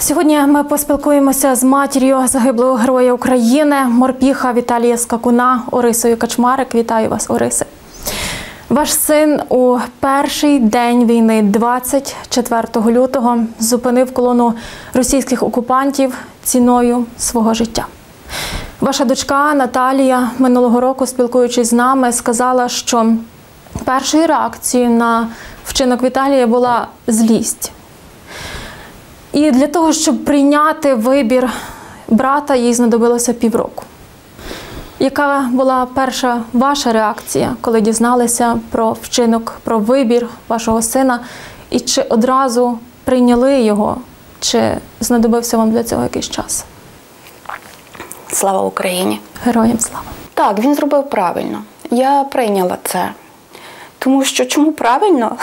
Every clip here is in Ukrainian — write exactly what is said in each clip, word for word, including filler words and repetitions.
Сьогодні ми поспілкуємося з матір'ю загиблого героя України, морпіха Віталія Скакуна, Орисою Качмарик. Вітаю вас, Орисе. Ваш син у перший день війни, двадцять четвертого лютого, зупинив колону російських окупантів ціною свого життя. Ваша дочка Наталія минулого року, спілкуючись з нами, сказала, що першою реакцією на вчинок Віталія була злість. І для того, щоб прийняти вибір брата, їй знадобилося півроку. Яка була перша ваша реакція, коли дізналися про вчинок, про вибір вашого сина? І чи одразу прийняли його, чи знадобився вам для цього якийсь час? Слава Україні! Героям слава! Так, він зробив правильно. Я прийняла це. Тому що, чому правильно?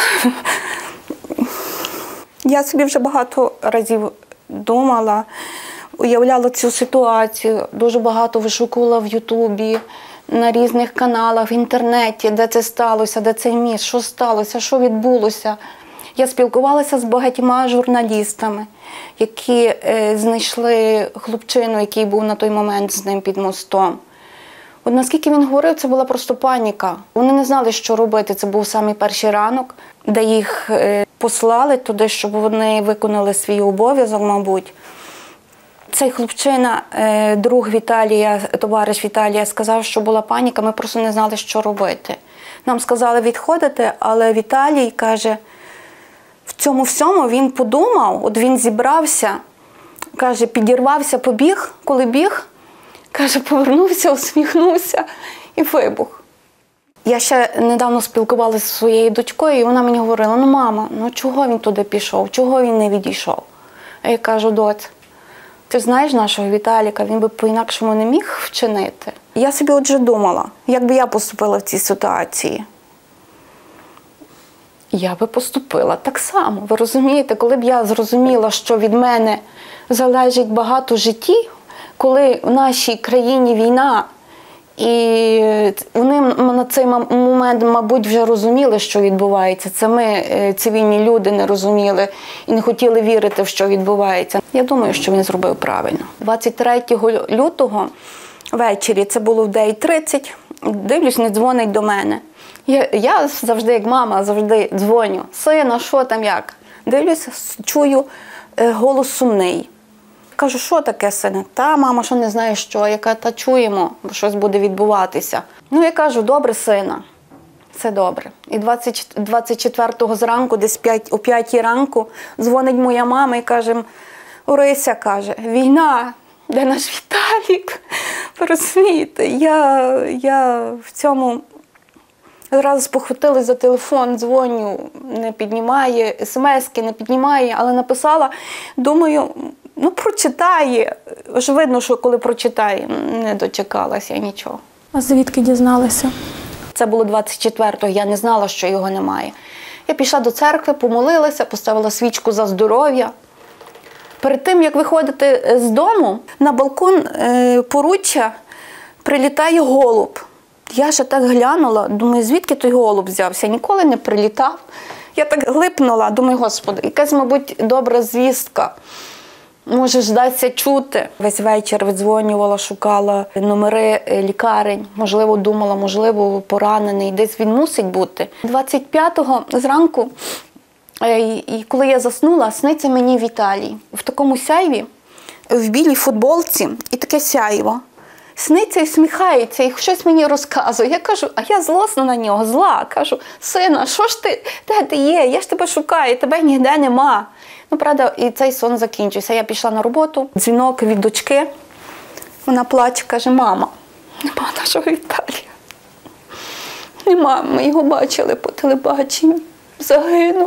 Я собі вже багато разів думала, уявляла цю ситуацію, дуже багато вишукувала в Ютубі, на різних каналах, в інтернеті, де це сталося, де цей міст, що сталося, що відбулося. Я спілкувалася з багатьма журналістами, які е, знайшли хлопчину, який був на той момент з ним під мостом. От наскільки він говорив, це була просто паніка. Вони не знали, що робити. Це був самий перший ранок, де їх е, послали туди, щоб вони виконали свій обов'язок, мабуть. Цей хлопчина, е, друг Віталія, товариш Віталія, сказав, що була паніка, ми просто не знали, що робити. Нам сказали відходити, але Віталій каже, в цьому всьому він подумав, от він зібрався, каже, підірвався, побіг, коли біг, каже, повернувся, усміхнувся і вибух. Я ще недавно спілкувалася зі своєю дочкою, і вона мені говорила, ну мама, ну чого він туди пішов, чого він не відійшов? А я кажу, доць, ти знаєш нашого Віталіка, він би по-інакшому не міг вчинити. Я собі отже думала, як би я поступила в цій ситуації. Я би поступила так само. Ви розумієте, коли б я зрозуміла, що від мене залежить багато життів, коли в нашій країні війна, і вони на цей момент, мабуть, вже розуміли, що відбувається. Це ми, цивільні люди, не розуміли і не хотіли вірити, в що відбувається. Я думаю, що він зробив правильно. двадцять третього лютого ввечері, це було в дев'ять тридцять, дивлюсь, не дзвонить до мене. Я, я завжди, як мама, завжди дзвоню. Сина, що там, як? Дивлюсь, чую е, голос сумний. Кажу, що таке, сине? Та, мама, що не знає що? Яка, та чуємо, бо щось буде відбуватися. Ну, я кажу, добре, сина, все добре. І двадцять четвертого зранку, десь о п'ятій ранку, дзвонить моя мама і каже, Орися, каже, війна, де наш Віталік? Ви розумієте, я, я в цьому... Одразу спохватилась за телефон, дзвоню, не піднімає, смски не піднімає, але написала, думаю, ну прочитає. Ж видно, що коли прочитає, не дочекалася нічого. А звідки дізналися? Це було двадцять четвертого, я не знала, що його немає. Я пішла до церкви, помолилася, поставила свічку за здоров'я. Перед тим, як виходити з дому, на балкон е, поруччя прилітає голуб. Я ще так глянула, думаю, звідки той голуб взявся? Ніколи не прилітав. Я так глипнула, думаю, Господи, якась, мабуть, добра звістка. Може, ждаться чути. Весь вечір видзвонювала, шукала номери лікарень. Можливо, думала, можливо, поранений. Десь він мусить бути. двадцять п'ятого зранку, і коли я заснула, сниться мені Віталій. В такому сяйві, в білій футболці і таке сяйво. Сниться і всміхається, і щось мені розказує. Я кажу, а я злосна на нього, зла. Кажу, сина, що ж ти, де ти є? Я ж тебе шукаю, тебе ніде нема. Ну, правда, і цей сон закінчився. Я пішла на роботу, дзвінок від дочки. Вона плаче, каже, мама, нема нашого Віталія. Нема, ми його бачили по телебаченню, загинув.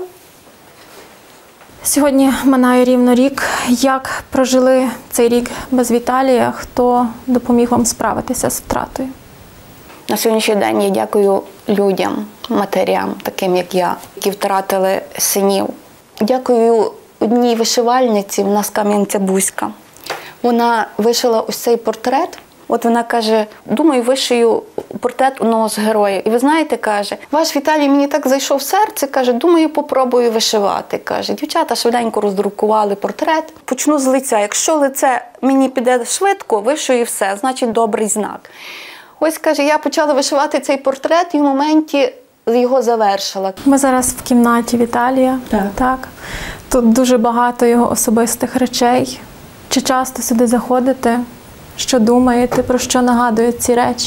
Сьогодні минає рівно рік. Як прожили цей рік без Віталія? Хто допоміг вам справитися з втратою? На сьогоднішній день я дякую людям, матерям, таким як я, які втратили синів. Дякую одній вишивальниці, в нас Кам'янця-Бузька. Вона вишила ось цей портрет. От вона каже, думаю, вишию портрет одного з героїв. І ви знаєте, каже, ваш Віталій мені так зайшов в серце, каже, думаю, попробую вишивати. Каже, дівчата швиденько роздрукували портрет. Почну з лиця. Якщо лице мені піде швидко, вишию все, значить добрий знак. Ось, каже, я почала вишивати цей портрет і в моменті його завершила. Ми зараз в кімнаті Віталія. Так. Так. Тут дуже багато його особистих речей. Чи часто сюди заходите? Що думаєте, про що нагадують ці речі?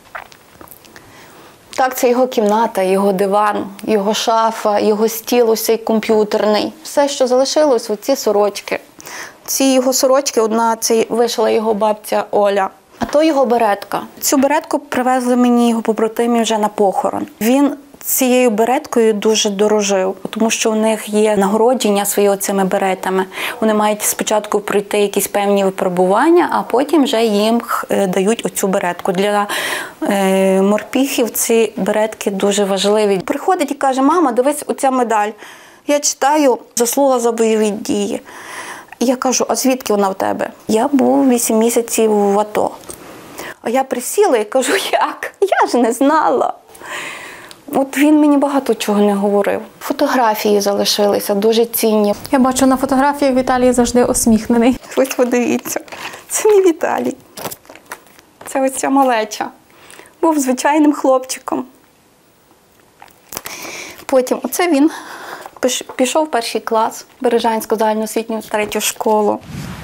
Так, це його кімната, його диван, його шафа, його стіл ось цей комп'ютерний. Все, що залишилось, оці сорочки. Ці його сорочки, одна це вишила його бабця Оля, а то його беретка. Цю беретку привезли мені його побратимі вже на похорон. Він цією береткою дуже дорожив, тому що у них є нагородження своїми цими беретами. Вони мають спочатку пройти якісь певні випробування, а потім вже їм дають оцю беретку. Для е, морпіхів ці беретки дуже важливі. Приходить і каже, мама, дивись, оця медаль. Я читаю «Заслуга за бойові дії». І я кажу, а звідки вона в тебе? Я був вісім місяців в АТО. А я присіла і кажу, як? Я ж не знала. От він мені багато чого не говорив. Фотографії залишилися, дуже цінні. Я бачу на фотографіях Віталій завжди усміхнений. Ось подивіться, це мій Віталій. Це ось ця малеча. Був звичайним хлопчиком. Потім, оце він пішов в перший клас Бережанську загальноосвітню третю школу.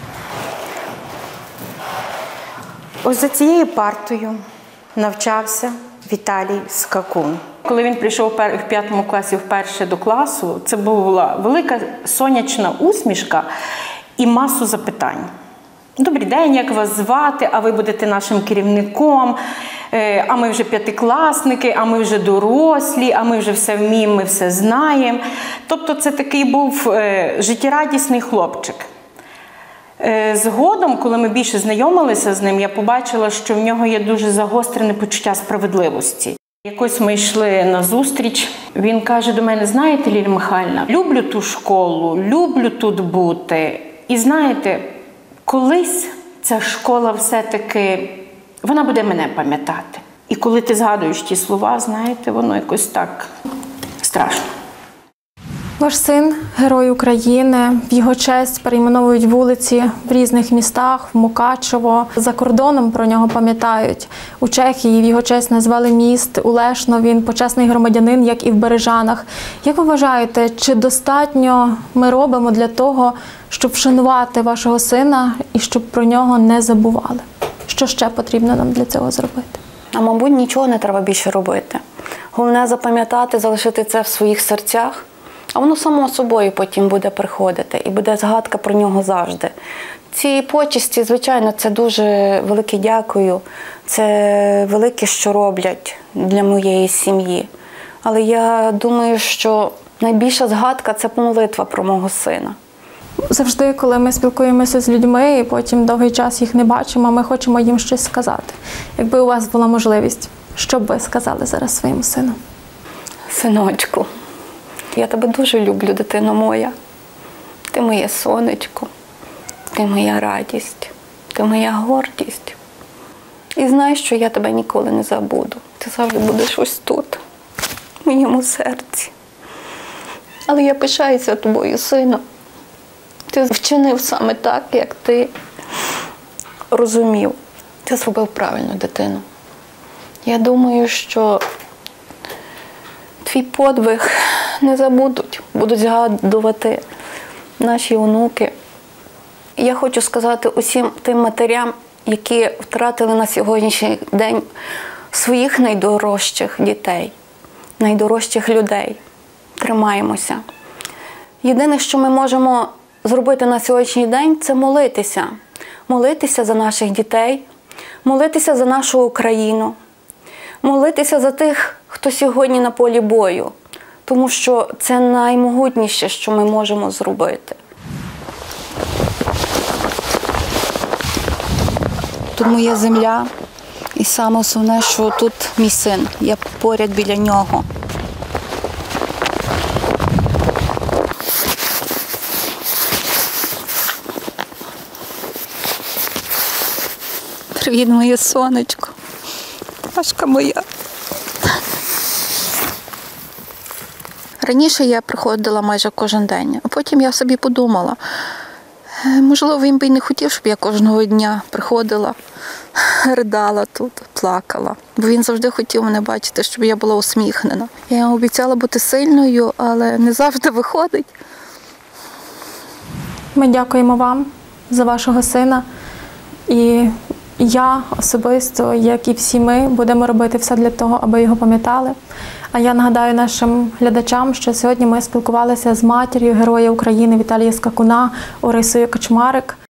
Ось за цією партою навчався Віталій Скакун. Коли він прийшов в п'ятому класі вперше до класу, це була велика сонячна усмішка і масу запитань. Добрий день, як вас звати, а ви будете нашим керівником, а ми вже п'ятикласники, а ми вже дорослі, а ми вже все вміємо, ми все знаємо. Тобто це такий був життєрадісний хлопчик. Згодом, коли ми більше знайомилися з ним, я побачила, що в нього є дуже загострене почуття справедливості. Якось ми йшли на зустріч, він каже до мене, знаєте, Лілія Михайлівна, люблю ту школу, люблю тут бути. І знаєте, колись ця школа все-таки, вона буде мене пам'ятати. І коли ти згадуєш ті слова, знаєте, воно якось так страшно. Ваш син – герой України. В його честь перейменовують вулиці в різних містах, в Мукачево. За кордоном про нього пам'ятають. У Чехії в його честь назвали міст, у Лешно він почесний громадянин, як і в Бережанах. Як ви вважаєте, чи достатньо ми робимо для того, щоб вшанувати вашого сина і щоб про нього не забували? Що ще потрібно нам для цього зробити? А, мабуть, нічого не треба більше робити. Головне запам'ятати, залишити це в своїх серцях. А воно само собою потім буде приходити і буде згадка про нього завжди. Ці почесті, звичайно, це дуже велике дякую. Це велике, що роблять для моєї сім'ї. Але я думаю, що найбільша згадка – це молитва про мого сина. Завжди, коли ми спілкуємося з людьми і потім довгий час їх не бачимо, ми хочемо їм щось сказати. Якби у вас була можливість, що б ви сказали зараз своєму сину? Синочку, я тебе дуже люблю, дитино моя. Ти моє сонечко, ти моя радість, ти моя гордість. І знай, що я тебе ніколи не забуду. Ти завжди будеш ось тут, в моєму серці. Але я пишаюся тобою, сину. Ти вчинив саме так, як ти розумів. Ти зробив правильно, дитину. Я думаю, що твій подвиг не забудуть, будуть згадувати наші онуки. Я хочу сказати усім тим матерям, які втратили на сьогоднішній день своїх найдорожчих дітей, найдорожчих людей. Тримаємося. Єдине, що ми можемо зробити на сьогоднішній день, це молитися. Молитися за наших дітей, молитися за нашу Україну, молитися за тих, хто сьогодні на полі бою. Тому що це наймогутніше, що ми можемо зробити. Тут моя земля, і саме основне, що тут мій син, я поряд біля нього. Привіт, моє сонечко. Сашка моя. Раніше я приходила майже кожен день, а потім я собі подумала, можливо, він би й не хотів, щоб я кожного дня приходила, ридала тут, плакала. Бо він завжди хотів мене бачити, щоб я була усміхнена. Я обіцяла бути сильною, але не завжди виходить. Ми дякуємо вам за вашого сина. І я особисто, як і всі ми, будемо робити все для того, аби його пам'ятали. А я нагадаю нашим глядачам, що сьогодні ми спілкувалися з матір'ю Героя України Віталія Скакуна Орисою Качмарик.